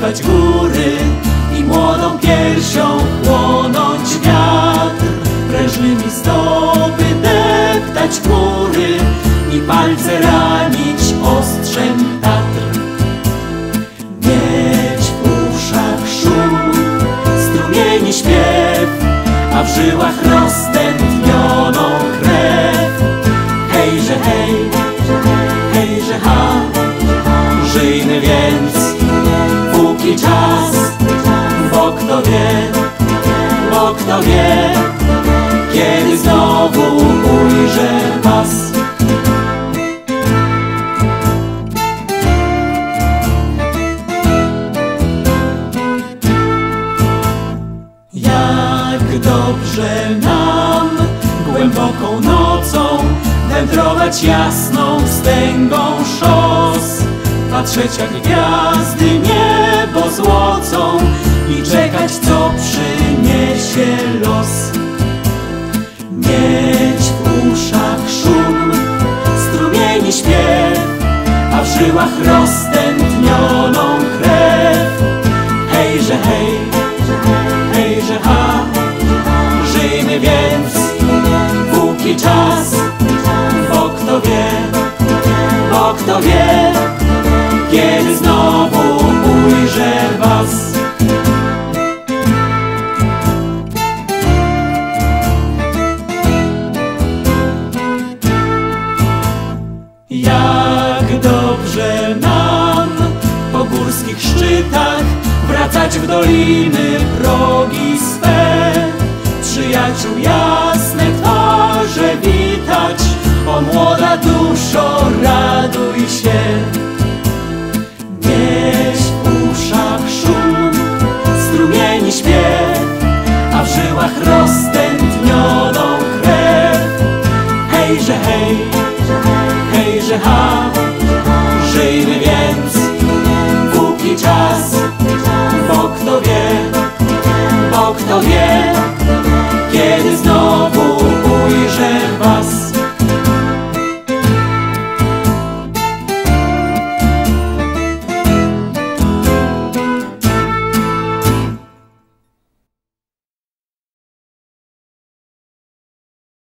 śpiewać góry i młodą piersią chłonąć wiatr, prężnymi stopy deptać chmury i palce ranić ostrzem Tatr. Mieć w uszach szum, strumieni śpiew, a w żyłach roztętnioną krew. Hejże hej, hejże ha, żyjmy więc, póki czas, bo kto wie, kiedy znowu ujrzę was. Jak dobrze nam głęboką nocą wędrować jasną wstęgą szos, patrzeć jak gwiazdy niebo złocą i czekać, co przyniesie los. Mieć w uszach szum, strumieni śpiew, a w żyłach roztętnioną krew. Hejże hej, hejże ha, żyjmy więc, póki czas, bo kto wie, kiedy znowu ujrzę was. Jak dobrze nam po górskich szczytach wracać w doliny progi swe, przyjaciół jasne twarze witać. O młoda duszo, raduj się. Mieć w uszach szum, strumieni śpiew, a w żyłach roztętnioną krew. Hejże hej, hejże ha,